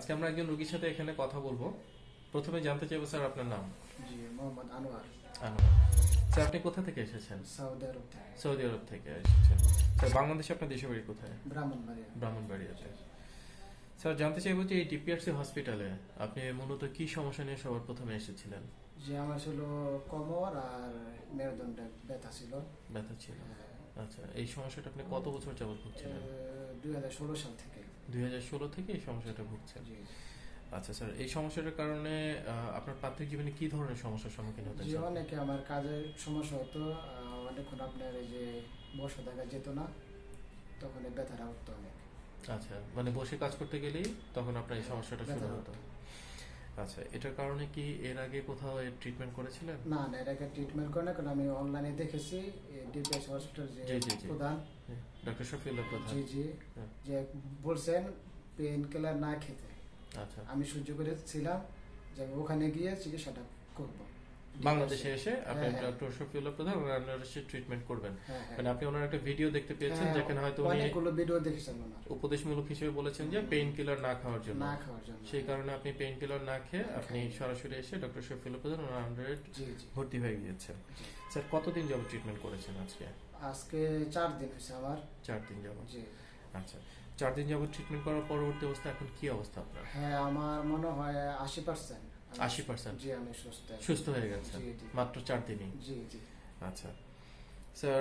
আজকে আমরা একজন রোগীর সাথে এখানে কথা বলবো। প্রথমে জানতে চাইবো স্যার আপনার নাম। জি, মোহাম্মদ আনোয়ার। স্যার আপনি কোথা থেকে এসেছেন? সৌদি আরব থেকে এসেছেন। স্যার বাংলাদেশে আপনার দেশের বাড়ি কোথায়? ব্রাহ্মণবাড়িয়াতে। স্যার জানতে চাইবো যে এই ডিপিআরসি হসপিটালে আপনি মূলত কি সমস্যা নিয়ে সবার প্রথমে এসেছিলেন? যে আমার ছিল কোমর আর মেরুদণ্ডে ব্যথা ছিল। আচ্ছা, এই সমস্যাটা আপনি কত বছর যাবত ভুগছিলেন? 2016 সাল থেকে। 2016 থেকে এই সমস্যাটা ভুগছেন। আচ্ছা স্যার, এই সমস্যাটার কারণে আপনার প্রাথমিক জীবনে কি ধরনের সমস্যার সম্মুখীন হতেন? অনেকে আমার কাজের সমস্যা হতো, অনেকক্ষণ আপনার এই যে বসে থাকা যেত না, তখন ব্যথাটা হতো অনেক। আচ্ছা, মানে বসে কাজ করতে গেলেই তখন আপনার এই সমস্যাটা শুরু হতো। আচ্ছা, এটার কারণে কি এর আগে কোথাও এর ট্রিটমেন্ট করেছিলেন? না, এর আগে ট্রিটমেন্ট করে না, কারণ আমি অনলাইনে দেখেছি ডিপিআরসি হসপিটাল যে প্রধান ডক্টর শফিউল্লাহ প্রধান যে বলছেন পেইন কিলার না খেতে। আচ্ছা, আমি সহ্য করেছিলাম যে ওখানে গিয়ে চিকিৎসাটা করব। বাংলাদেশে এসে আপনি ডক্টর শফিউল্লাহ প্রধান ওনার এসে ট্রিটমেন্ট করবেন। মানে আপনি ওনার একটা ভিডিও দেখতে পেয়েছেন যেখানে হয়তো উনি অনেকগুলো ভিডিও দেখেছেন, উপদেশমূলক হিসেবে বলেছেন যে পেইন কিলার না খাওয়ার জন্য। সেই কারণে আপনি পেইন কিলার না খেয়ে আপনি সরাসরি এসে ডক্টর শফিউল্লাহ প্রধান ওনার আন্ডারে ভর্তি হয়ে গিয়েছেন। স্যার কতদিন যাবত ট্রিটমেন্ট করেছেন? আজকে 4 দিন হয়েছে আমার। 4 দিন যাবত। আচ্ছা, 4 দিন যাবত ট্রিটমেন্ট করার পরবর্তী অবস্থা এখন কি অবস্থা আপনার? হ্যাঁ, আমার মনে হয় 80%। 80%? জি, আমি সুস্থ হয়ে গেছেন মাত্র 4 দিনই? জি। আচ্ছা স্যার,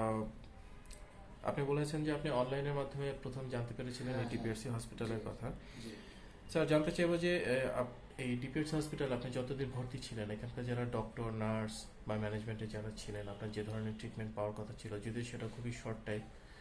আপনি বলেছেন যে আপনি অনলাইনের মাধ্যমে প্রথম জানতে পেরেছিলেন এই ডিপিআরসি হসপিটালের কথা। স্যার জানতে চাইবো যে এই ডিপিআরসি হসপিটাল আপনি যতদিন ভর্তি ছিলেন, এখানকার যারা ডক্টর, নার্স বা ম্যানেজমেন্টে যারা ছিলেন, আপনার যে ধরনের ট্রিটমেন্ট পাওয়ার কথা ছিল, যদিও সেটা খুবই শর্ট টাইম,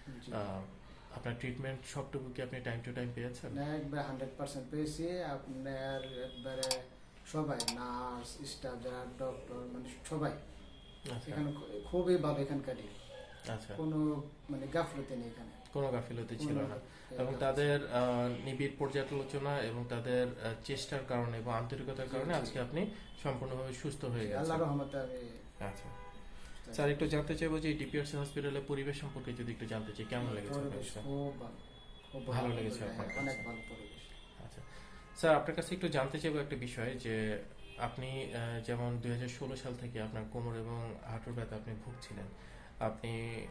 আপনার ট্রিটমেন্ট সবটুকু কি আপনি টাইম টু টাইম পেয়েছেন? না, একবার 100% পেয়েছি। আপনার একবারে সবাই, নার্স, স্টাফ, যারা ডক্টর, মানে সবাই এখানে খুবই ভালো। এখানকার কোনো মানে গাফলতি নেই, এখানে কোনো গাফিলতি ছিল না, এবং তাদের নিবিড় পর্যালোচনা এবং তাদের চেষ্টার কারণে এবং আন্তরিকতার কারণে আজকে আপনি সম্পূর্ণভাবে সুস্থ হয়ে গেছেন, আল্লাহর রহমতে। আচ্ছা স্যার, একটু জানতে চাইবো যে ডিপিআরসি হসপিটালের পরিবেশ সম্পর্কে যদি একটু জানতে চাই, কেমন লেগেছে? খুব ভালো লেগেছে আপনার? অনেক ভালো পরিবেশ। আচ্ছা স্যার, আপনার কাছে একটু জানতে চাইবো একটা বিষয়, যে আপনি যেমন 2016 সাল থেকে আপনার কোমর এবং হাঁটুর ব্যথা আপনি ভুগছিলেন, আপনি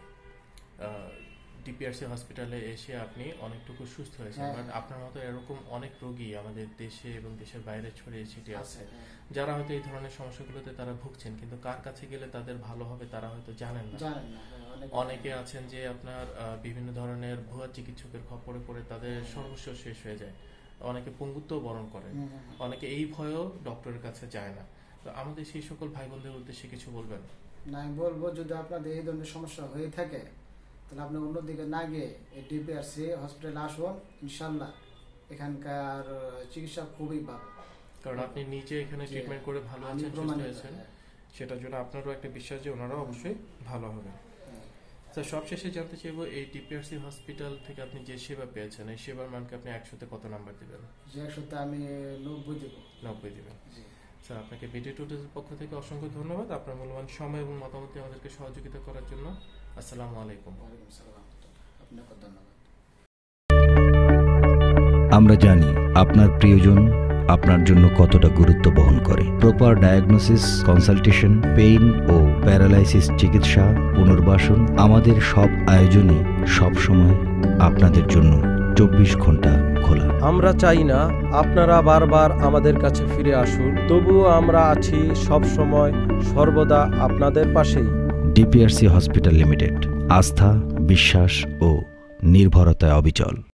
ডিপিআরসি হসপিটালে এসে আপনি অনেকটুকু সুস্থ হয়েছেন, বাট আপনার মতো এরকম অনেক রোগী আমাদের দেশে এবং দেশের বাইরে ছড়িয়ে ছিটিয়ে আছে, যারা হয়তো এই ধরনের সমস্যাগুলোতে তারা ভুগছেন, কিন্তু কার কাছে গেলে তাদের ভালো হবে তারা হয়তো জানেন না। অনেকে আছেন যে আপনার বিভিন্ন ধরনের ভুয়া চিকিৎসকের খপ্পরে পড়ে তাদের সর্বস্ব শেষ হয়ে যায়, অনেকে পঙ্গুত্ব বরণ করে, অনেকে এই ভয়েও ডক্টরের কাছে যায় না। তো আমাদের সেই সকল ভাই বোনদের উদ্দেশ্যে কিছু বলবেন? না, আমি বলবো, যদি আপনাদের এই ধরনের সমস্যা হয়ে থাকে তাহলে আপনি অন্যদিকে না গিয়ে এই ডিপিআরসি হসপিটালে আসুন। ইনশাল্লাহ এখানকার চিকিৎসা খুবই ভালো, কারণ আপনি নিজে এখানে ট্রিটমেন্ট করে ভালো আছেন, সুস্থ হয়েছেন, সেটার জন্য আপনারও একটা বিশ্বাস যে ওনারাও অবশ্যই ভালো হবে। স্যার সবশেষে জানতে চাইবো, এই ডিপিআরসি হসপিটাল থেকে আপনি যে সেবা পেয়েছেন, এই সেবার মানকে আপনি 100-তে কত নাম্বার দিবেন? 100-তে আমি 90 দেব। 90 দিবেন। স্যার আপনাকে বিডি টুডের পক্ষ থেকে অসংখ্য ধন্যবাদ আপনার মূল্যবান সময় এবং মতামত আমাদেরকে সহযোগিতা করার জন্য। আসসালামু আলাইকুম। আপনাকে ধন্যবাদ। আমরা জানি আপনার প্রিয়জন আপনার জন্য কতটা গুরুত্ব বহন করে। প্রপার ডায়াগনোসিস, কনসালটেশন, পেইন ও প্যারালাইসিস চিকিৎসা, পুনর্বাসন, আমাদের সব আয়োজনই সবসময় আপনাদের জন্য 24 ঘন্টা খোলা। আমরা চাই না আপনারা বারবার আমাদের কাছে ফিরে আসুন, তবুও আমরা আছি সব সময় সর্বদা আপনাদের পাশেই। ডিপিআরসি হসপিটাল লিমিটেড, আস্থা, বিশ্বাস ও নির্ভরতায় অবিচল।